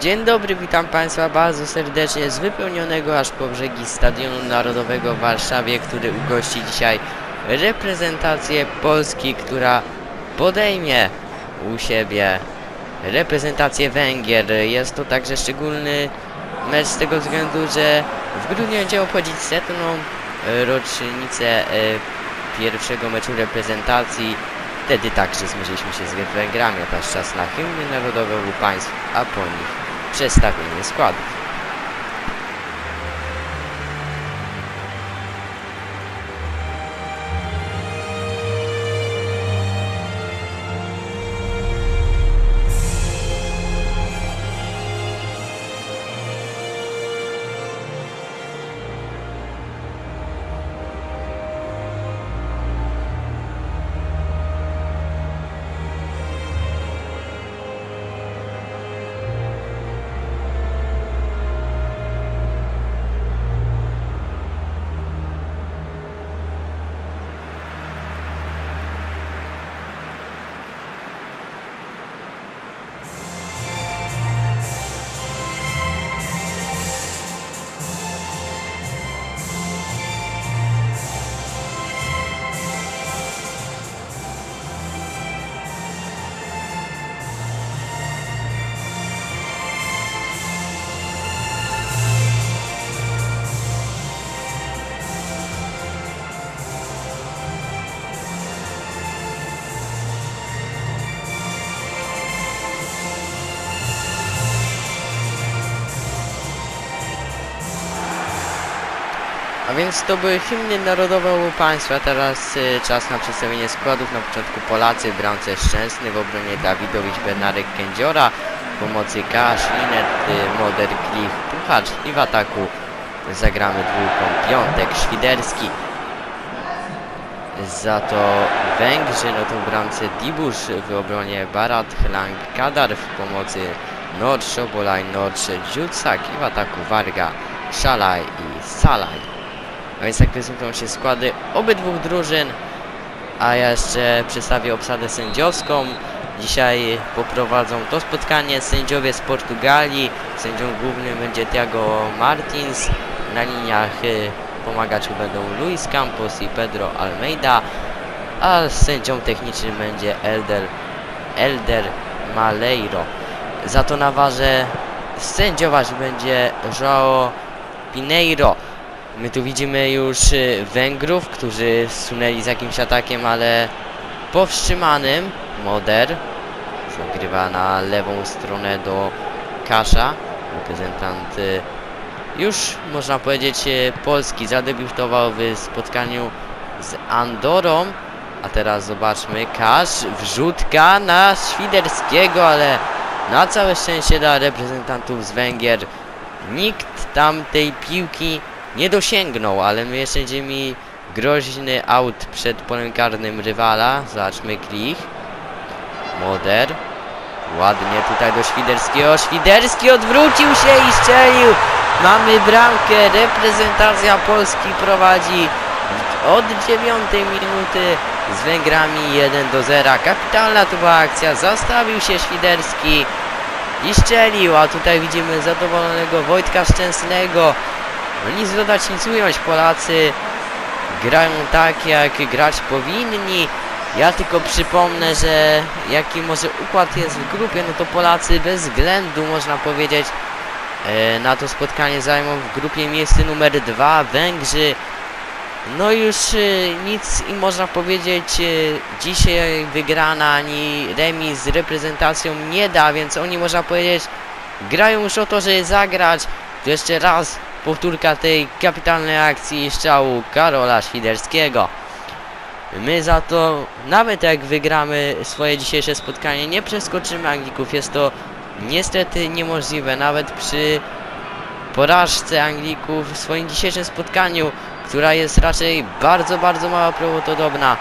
Dzień dobry, witam Państwa bardzo serdecznie z wypełnionego aż po brzegi Stadionu Narodowego w Warszawie, który ugości dzisiaj reprezentację Polski, która podejmie u siebie reprezentację Węgier. Jest to także szczególny mecz z tego względu, że w grudniu będziemy obchodzić 100. rocznicę pierwszego meczu reprezentacji. Wtedy także zmierzyliśmy się z Węgrami, a teraz czas na hymny narodowe obu państw, a po nich przedstawienie składów. A więc to były hymny narodowe obu państwa. Teraz czas na przedstawienie składów. Na początku Polacy w bramce Szczęsny, w obronie Dawidowicz, Bednarek, Kędziora, w pomocy Kasz, Linet, Moder, Klich, Puchacz i w ataku zagramy dwójką Piątek, Świderski. Za to Węgrzy, no to w bramce Dibusz, w obronie Barat, Hlang, Kadar, w pomocy Nor, Szobolaj, Norcze, Dziucak i w ataku Warga, Szalaj i Salaj. A więc tak prezentują się składy obydwu drużyn, a ja jeszcze przedstawię obsadę sędziowską. Dzisiaj poprowadzą to spotkanie sędziowie z Portugalii. Sędzią głównym będzie Thiago Martins. Na liniach pomagać mu będą Luis Campos i Pedro Almeida, a sędzią technicznym będzie Elder Maleiro. Za to na warze sędziować będzie João Pinheiro. My tu widzimy już Węgrów, którzy zsunęli z jakimś atakiem, ale powstrzymanym. Moder zagrywa na lewą stronę do Kasza. Reprezentant już można powiedzieć Polski zadebiutował w spotkaniu z Andorą. A teraz zobaczmy, Kasz, wrzutka na Świderskiego, ale na całe szczęście dla reprezentantów z Węgier nikt tam tej piłki nie dosięgnął, ale my jeszcze będziemy mieli groźny aut przed polem karnym rywala. Zobaczmy, Klich. Moder. Ładnie tutaj do Świderskiego. Świderski odwrócił się i strzelił. Mamy bramkę. Reprezentacja Polski prowadzi od 9 minuty z Węgrami 1-0. Kapitalna to była akcja. Zastawił się Świderski i strzelił. A tutaj widzimy zadowolonego Wojtka Szczęsnego. No nic dodać, nic ująć. Polacy grają tak, jak grać powinni. Ja tylko przypomnę, że jaki może układ jest w grupie, no to Polacy bez względu, można powiedzieć, na to spotkanie zajmą w grupie miejsce numer 2. Węgrzy, no już nic im można powiedzieć dzisiaj wygrana ani remis z reprezentacją nie da, więc oni, można powiedzieć, grają już o to, żeby zagrać. Tu jeszcze raz powtórka tej kapitalnej akcji strzału Karola Świderskiego. My za to, nawet jak wygramy swoje dzisiejsze spotkanie, nie przeskoczymy Anglików. Jest to niestety niemożliwe, nawet przy porażce Anglików w swoim dzisiejszym spotkaniu, która jest raczej bardzo mało prawdopodobna.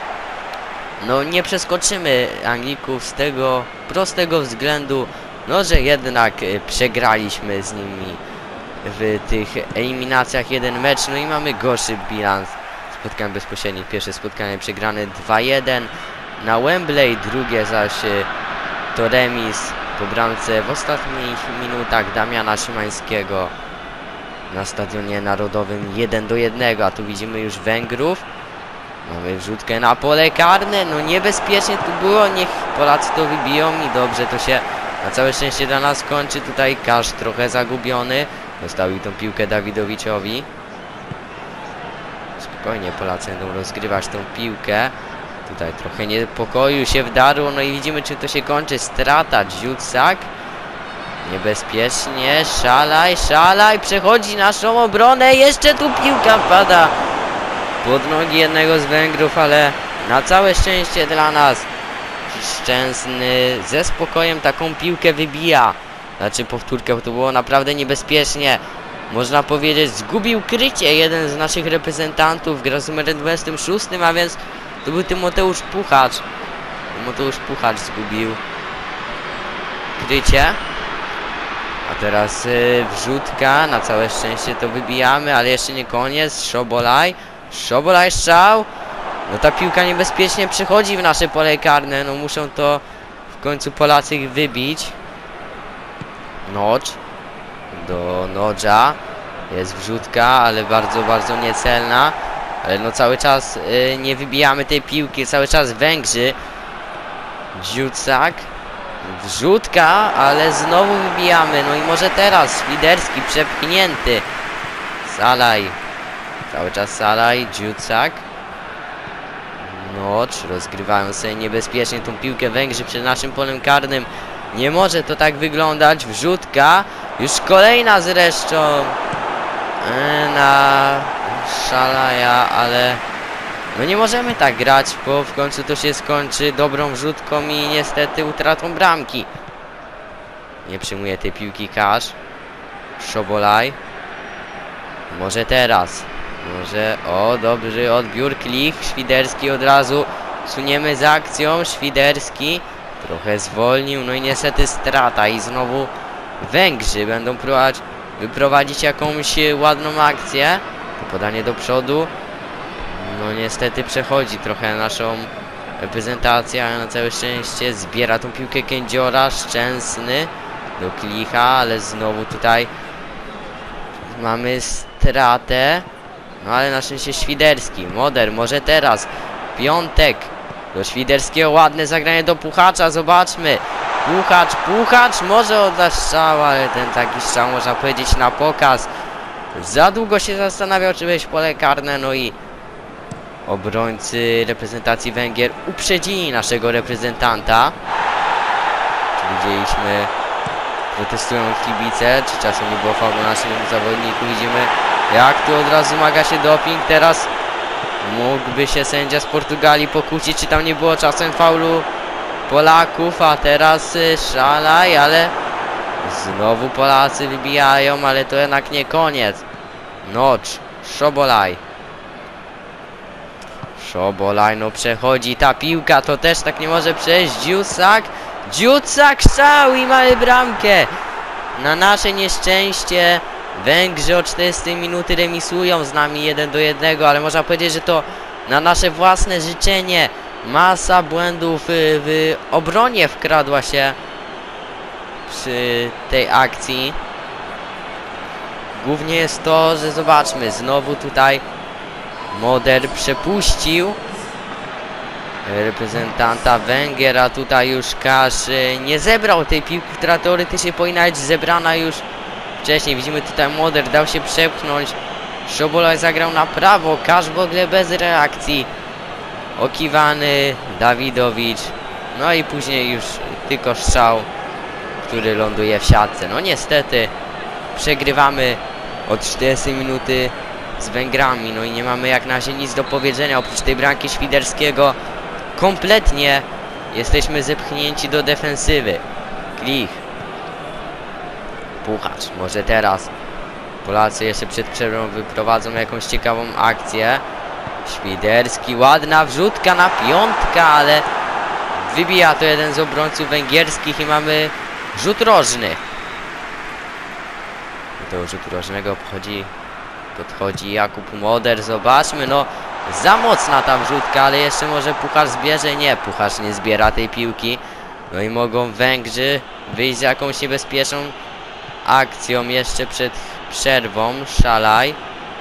No nie przeskoczymy Anglików z tego prostego względu, no że jednak przegraliśmy z nimi w tych eliminacjach jeden mecz, no i mamy gorszy bilans spotkań bezpośrednich. Pierwsze spotkanie przegrane 2-1 na Wembley, drugie zaś to remis po bramce w ostatnich minutach Damiana Szymańskiego na Stadionie Narodowym 1-1, a tu widzimy już Węgrów. Mamy wrzutkę na pole karne, no niebezpiecznie tu było, niech Polacy to wybiją i dobrze to się na całe szczęście dla nas kończy. Tutaj Kasz trochę zagubiony, zostawił tą piłkę Dawidowiczowi. Spokojnie Polacy będą rozgrywać tą piłkę. Tutaj trochę niepokoju się wdarło, no i widzimy czym to się kończy. Strata, Dziucak. Niebezpiecznie, Szalaj, przechodzi naszą obronę, jeszcze tu piłka wpada pod nogi jednego z Węgrów, ale na całe szczęście dla nas Szczęsny ze spokojem taką piłkę wybija. Znaczy powtórkę, bo to było naprawdę niebezpiecznie. Można powiedzieć, zgubił krycie jeden z naszych reprezentantów, gra z numerem 26, a więc to był Tymoteusz Puchacz. Tymoteusz Puchacz zgubił krycie. A teraz wrzutka, na całe szczęście to wybijamy, ale jeszcze nie koniec. Szobolaj strzał. No ta piłka niebezpiecznie przechodzi w nasze pole karne, no muszą to w końcu Polacy wybić. Nocz do Nodża. Jest wrzutka, ale bardzo niecelna. Ale no cały czas nie wybijamy tej piłki, cały czas Węgrzy. Dziucak. Wrzutka, ale znowu wybijamy. No i może teraz Świderski przepchnięty. Salaj. Cały czas Salaj, Dziucak. Nocz. Rozgrywają sobie niebezpiecznie tą piłkę Węgrzy przed naszym polem karnym. Nie może to tak wyglądać. Wrzutka. Już kolejna zresztą. Na Szalaja, ale no nie możemy tak grać, bo w końcu to się skończy dobrą wrzutką i niestety utratą bramki. Nie przyjmuje tej piłki Kasz. Szobolaj. Może teraz. Może... O, dobry odbiór. Klich. Świderski od razu. Suniemy z akcją. Świderski trochę zwolnił. No i niestety strata. I znowu Węgrzy będą wyprowadzić jakąś ładną akcję. Podanie do przodu. No niestety przechodzi trochę naszą reprezentację, ale na całe szczęście zbiera tą piłkę Kędziora. Szczęsny do Klicha, ale znowu tutaj mamy stratę. No ale na szczęście Świderski. Moder, może teraz. Piątek do Świderskiego. Ładne zagranie do Puchacza. Zobaczmy. Puchacz może oddać strzał, ale ten taki strzał można powiedzieć na pokaz. Za długo się zastanawiał, czy wejść w pole karne, no i obrońcy reprezentacji Węgier uprzedzili naszego reprezentanta. Widzieliśmy, protestują kibice, czy czasem nie było faulu na naszym zawodniku. Widzimy, jak tu od razu maga się doping. Teraz mógłby się sędzia z Portugalii pokłócić, czy tam nie było czasem faulu Polaków, a teraz Szalaj, ale znowu Polacy wybijają, ale to jednak nie koniec. Nocz, Szobolaj, no przechodzi ta piłka, to też tak nie może przejść. Dziucak strzał i mamy bramkę. Na nasze nieszczęście Węgrzy o 40 minuty remisują z nami 1-1, ale można powiedzieć, że to na nasze własne życzenie. Masa błędów w obronie wkradła się przy tej akcji. Głównie jest to, że zobaczmy, znowu tutaj Moder przepuścił reprezentanta Węgier, a tutaj już Kasz nie zebrał tej piłki, która teoretycznie powinna być zebrana już wcześniej. Widzimy tutaj Moder dał się przepchnąć. Szobolaj zagrał na prawo, Kasz w ogóle bez reakcji. Okiwany, Dawidowicz. No i później już tylko strzał, który ląduje w siatce. No niestety przegrywamy od 40 minuty z Węgrami. No i nie mamy jak na razie nic do powiedzenia oprócz tej bramki Świderskiego. Kompletnie jesteśmy zepchnięci do defensywy. Klich. Puchacz. Może teraz Polacy jeszcze przed przerwą wyprowadzą jakąś ciekawą akcję. Świderski, ładna wrzutka na piątkę, ale wybija to jeden z obrońców węgierskich i mamy rzut rożny. Do rzutu rożnego podchodzi Jakub Moder. Zobaczmy, no za mocna ta wrzutka, ale jeszcze może Puchacz zbierze. Nie, Puchacz nie zbiera tej piłki. No i mogą Węgrzy wyjść z jakąś niebezpieczną akcją jeszcze przed przerwą. Szalaj.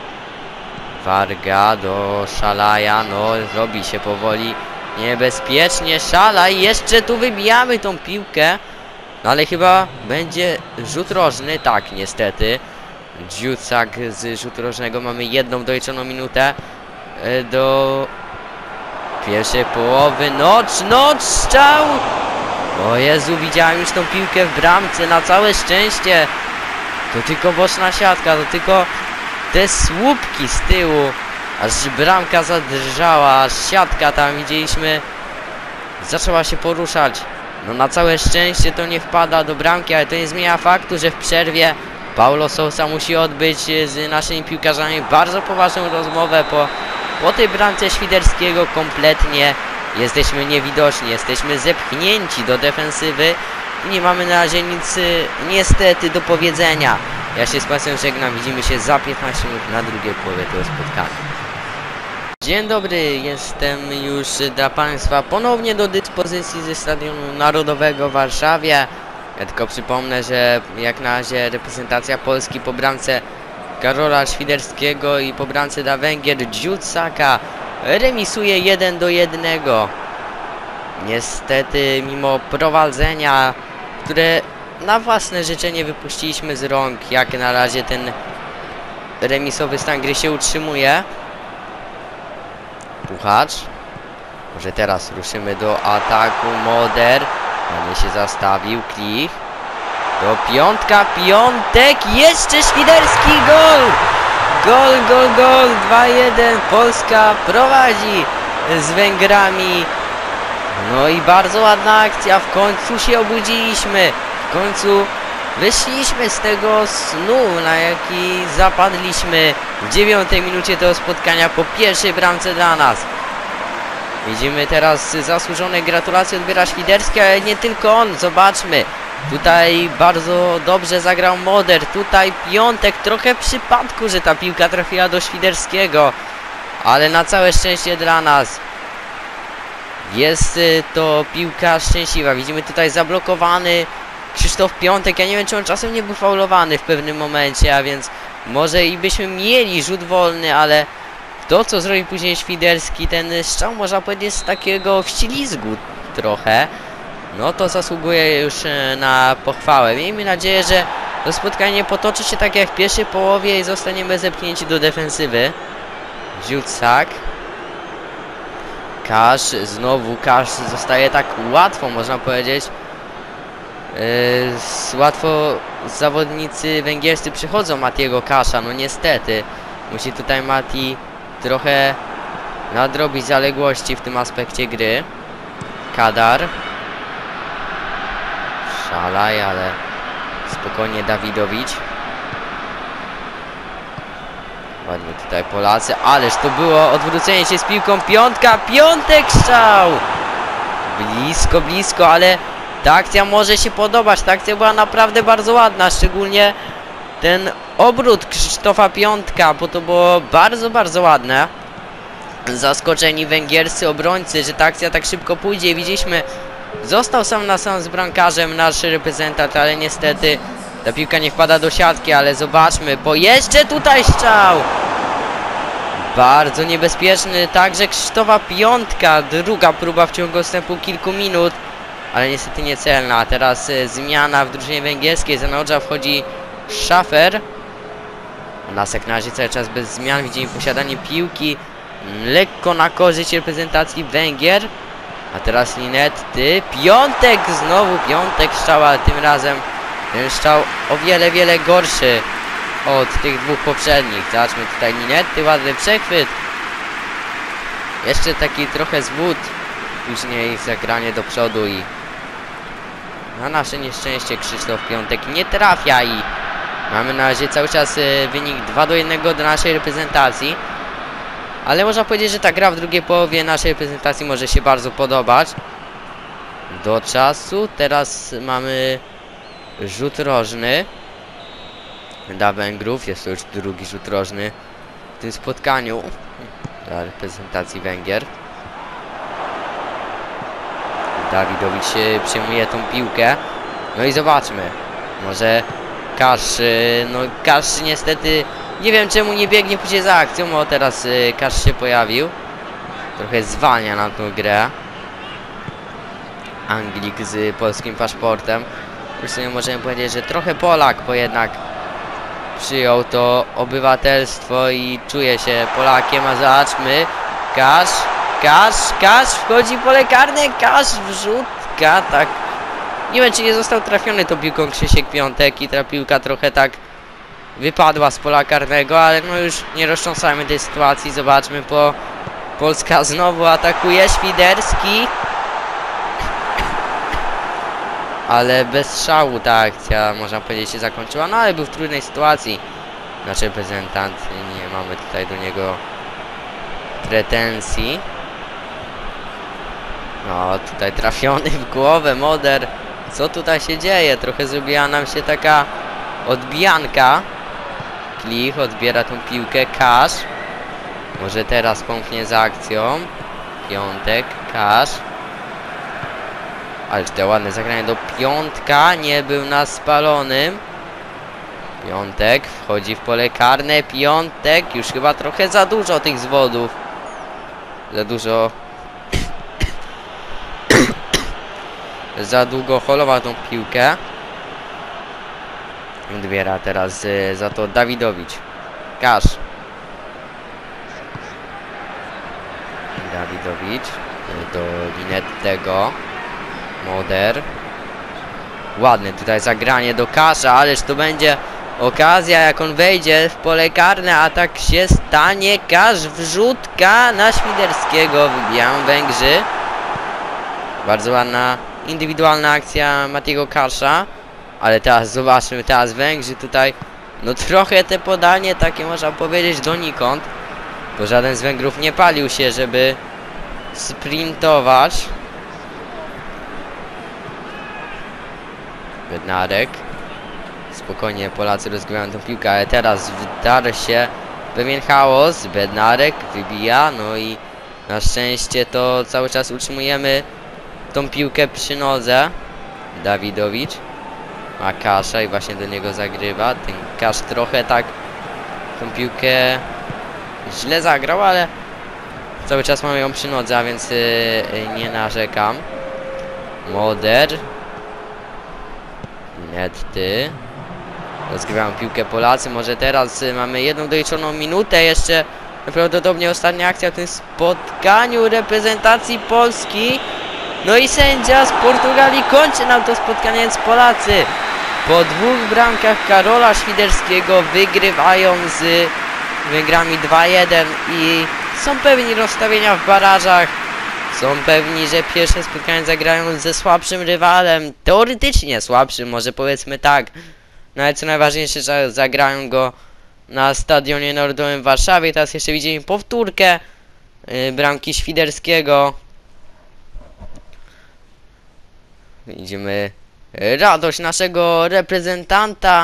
Warga do Szalaja. No, robi się powoli niebezpiecznie. Szalaj. Jeszcze tu wybijamy tą piłkę. No ale chyba będzie rzut rożny. Tak, niestety. Dziucak z rzutu rożnego. Mamy jedną doliczoną minutę do pierwszej połowy. Nocz, strzał! O Jezu, widziałem już tą piłkę w bramce. Na całe szczęście to tylko boczna siatka, to tylko te słupki z tyłu. Aż bramka zadrżała, aż siatka tam widzieliśmy zaczęła się poruszać. No na całe szczęście to nie wpada do bramki, ale to nie zmienia faktu, że w przerwie Paulo Sousa musi odbyć z naszymi piłkarzami bardzo poważną rozmowę po tej bramce Świderskiego. Kompletnie jesteśmy niewidoczni, jesteśmy zepchnięci do defensywy i nie mamy na razie nic niestety do powiedzenia. Ja się z Państwem żegnam, widzimy się za 15 minut na drugiej połowie tego spotkania. Dzień dobry, jestem już dla Państwa ponownie do dyspozycji ze Stadionu Narodowego w Warszawie. Ja tylko przypomnę, że jak na razie reprezentacja Polski po bramce Karola Świderskiego i po bramce dla Węgier Dziucaka remisuje 1-1. Niestety mimo prowadzenia, które na własne życzenie wypuściliśmy z rąk, jak na razie ten remisowy stan gry się utrzymuje. Puchacz. Może teraz ruszymy do ataku. Moder. Ładnie się zastawił. Klich. Do Piątek. Jeszcze Świderski. Gol. 2-1. Polska prowadzi z Węgrami. No i bardzo ładna akcja. W końcu się obudziliśmy. W końcu wyszliśmy z tego snu, na jaki zapadliśmy w 9 minucie tego spotkania po pierwszej bramce dla nas. Widzimy teraz zasłużone gratulacje odbiera Świderski, ale nie tylko on, zobaczmy. Tutaj bardzo dobrze zagrał Moder, tutaj Piątek, trochę przypadku, że ta piłka trafiła do Świderskiego. Ale na całe szczęście dla nas jest to piłka szczęśliwa. Widzimy tutaj zablokowany Krzysztof Piątek. Ja nie wiem, czy on czasem nie był faulowany w pewnym momencie, a więc może i byśmy mieli rzut wolny, ale to, co zrobił później Świderski, ten strzał, można powiedzieć, z takiego wślizgu trochę, no to zasługuje już na pochwałę. Miejmy nadzieję, że to spotkanie potoczy się tak jak w pierwszej połowie i zostaniemy zepchnięci do defensywy. Dziucak. Znowu Kasz zostaje tak łatwo, można powiedzieć. Łatwo zawodnicy węgierscy przychodzą Matiego Kasza, no niestety. Musi tutaj Mati trochę nadrobić zaległości w tym aspekcie gry. Kadar. Szalaj, ale spokojnie Dawidowicz. Ładnie tutaj Polacy, ależ to było odwrócenie się z piłką. Piątek strzał! Blisko, ale ta akcja może się podobać. Ta akcja była naprawdę bardzo ładna, szczególnie ten obrót Krzysztofa Piątka, bo to było bardzo ładne. Zaskoczeni węgierscy obrońcy, że ta akcja tak szybko pójdzie. Widzieliśmy, został sam na sam z bramkarzem nasz reprezentant, ale niestety ta piłka nie wpada do siatki, ale zobaczmy, bo jeszcze tutaj strzał! Bardzo niebezpieczny, także Krzysztofa Piątka, druga próba w ciągu następu kilku minut, ale niestety niecelna. A teraz zmiana w drużynie węgierskiej, za Nodża wchodzi Schafer. Nasek na razie cały czas bez zmian, widzimy posiadanie piłki lekko na korzyść reprezentacji Węgier. A teraz Linetty, znowu Piątek strzał, ale tym razem ten strzał o wiele gorszy od tych dwóch poprzednich. Zobaczmy tutaj Linetty, ładny przechwyt. Jeszcze taki trochę zwód, później zagranie do przodu i na nasze nieszczęście Krzysztof Piątek nie trafia i mamy na razie cały czas wynik 2-1 do naszej reprezentacji. Ale można powiedzieć, że ta gra w drugiej połowie naszej reprezentacji może się bardzo podobać. Do czasu. Teraz mamy rzut rożny dla Węgrów. Jest to już drugi rzut rożny w tym spotkaniu dla reprezentacji Węgier. Dawidowicz przyjmuje tą piłkę. No i zobaczmy. Może Kasz, no Kasz niestety, nie wiem czemu nie biegnie później za akcją, o teraz Kasz się pojawił. Trochę zwalnia nam tą grę. Anglik z polskim paszportem. Już sobie możemy powiedzieć, że trochę Polak, bo jednak przyjął to obywatelstwo i czuje się Polakiem, a zobaczmy. Kasz wchodzi w pole karne, Kasz wrzutka, tak. Nie wiem, czy nie został trafiony tą piłką Krzysiek Piątek i ta piłka trochę tak wypadła z pola karnego, ale no już nie roztrząsajmy tej sytuacji, zobaczmy, Polska znowu atakuje, Świderski. Ale bez strzału ta akcja, można powiedzieć, się zakończyła, no ale był w trudnej sytuacji nasz reprezentant, nie mamy tutaj do niego pretensji. No tutaj trafiony w głowę Moder, co tutaj się dzieje? Trochę zrobiła nam się taka odbijanka. Klich odbiera tą piłkę, Kasz. Może teraz pomknie za akcją. Piątek, Kasz. Ale to ładne zagranie do Piątka, nie był na spalonym. Piątek wchodzi w pole karne, Piątek, już chyba trochę za dużo tych zwodów. Za dużo. Za długo holował tą piłkę. Odbiera teraz za to Dawidowicz. Kasz. Dawidowicz do Linettego. Moder. Ładne tutaj zagranie do Kasza, ależ to będzie okazja, jak on wejdzie w pole karne, a tak się stanie. Kasz, wrzutka na Świderskiego, wybijają Węgrzy. Bardzo ładna indywidualna akcja Matiego Kasza, ale teraz zobaczmy, teraz Węgrzy tutaj, no trochę te podanie takie można powiedzieć donikąd, bo żaden z Węgrów nie palił się, żeby sprintować. Bednarek. Spokojnie Polacy rozgrywają tę piłkę, ale teraz wdarł się pewien chaos. Bednarek wybija, no i na szczęście to cały czas utrzymujemy tą piłkę przy nodze. Dawidowicz ma Kasza i właśnie do niego zagrywa. Ten Kasz trochę tak tą piłkę źle zagrał, ale cały czas mamy ją przy nodze, a więc nie narzekam. Moder. Netty. Rozgrywają piłkę Polacy. Może teraz mamy jedną doliczoną minutę. Jeszcze prawdopodobnie ostatnia akcja w tym spotkaniu reprezentacji Polski. No i sędzia z Portugalii kończy nam to spotkanie, więc Polacy po dwóch bramkach Karola Świderskiego wygrywają z Węgrami 2-1 i są pewni rozstawienia w barażach. Są pewni, że pierwsze spotkanie zagrają ze słabszym rywalem. Teoretycznie słabszym, może powiedzmy tak. No ale co najważniejsze, że zagrają go na Stadionie Narodowym w Warszawie. Teraz jeszcze widzimy powtórkę bramki Świderskiego. Widzimy radość naszego reprezentanta.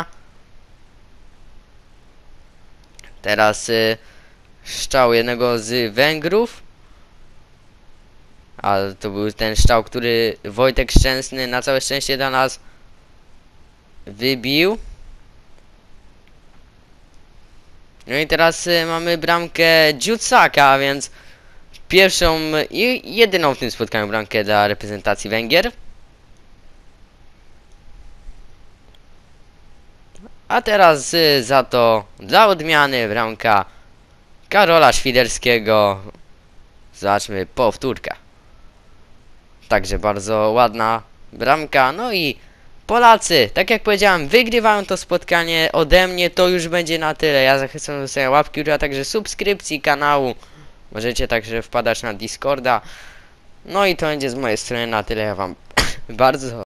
Teraz strzał jednego z Węgrów. A to był ten strzał, który Wojtek Szczęsny na całe szczęście dla nas wybił. No i teraz mamy bramkę Dziutsaka, więc pierwszą i jedyną w tym spotkaniu bramkę dla reprezentacji Węgier. A teraz za to dla odmiany bramka Karola Świderskiego. Zobaczmy powtórkę. Także bardzo ładna bramka. No i Polacy, tak jak powiedziałem, wygrywają to spotkanie. Ode mnie to już będzie na tyle. Ja zachęcam do zostawienia łapki, a także subskrypcji kanału. Możecie także wpadać na Discorda. No i to będzie z mojej strony na tyle. Ja wam bardzo